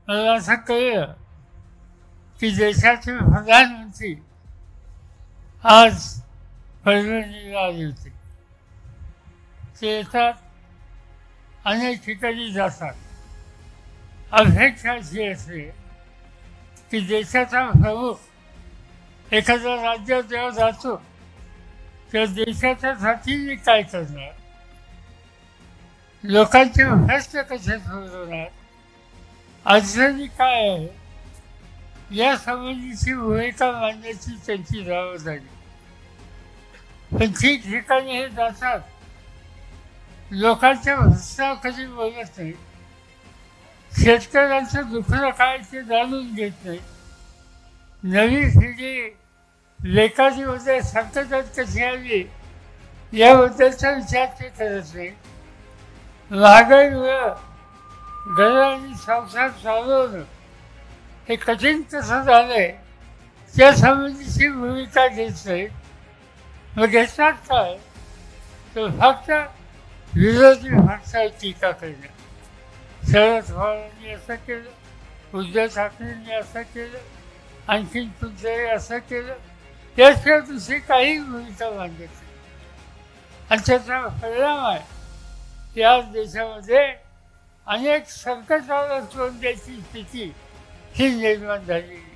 मला असं कळलं की देशाचे प्रधानमंत्री आज परभणीला आले होते. ते येतात, अनेक ठिकाणी जातात. अपेक्षा अशी असते की देशाचा प्रमुख एखाद्या राज्यात जेव्हा जातो तेव्हा देशाच्या साठी काय करणार, लोकांचे प्रश्न कसे सोडवणार, अडचणी काय आहे या संबंधीची भूमिका मांडण्याची त्यांची जबाबदारी. पण ठिकठिकाणी हे जातात, लोकांच्या प्रश्नावर कधी बोलत नाही, शेतकऱ्यांचं दुखणं काय ते जाणून घेत नाही, नवी पिढी लेखाजीमध्ये संकटात कशी आली याबद्दलचा विचार ते करत नाही. महागाईमुळं घर आणि संसार चालवणं हे कठीण कसं झालंय त्या संबंधीची भूमिका घेत नाही. मग घेतात काय, तर फक्त विरोधी पक्षावर टीका करणं. शरद पवारांनी असं केलं, उद्धव ठाकरेंनी असं केलं, आणखीन कुठल्याही असं केलं, याशिवाय दुसरी काही भूमिका मांडत नाही. आणि त्याचा परिणाम आहे की आज देशामध्ये अनेक संकटाला तोंड द्यायची स्थिती ही निर्माण झाली.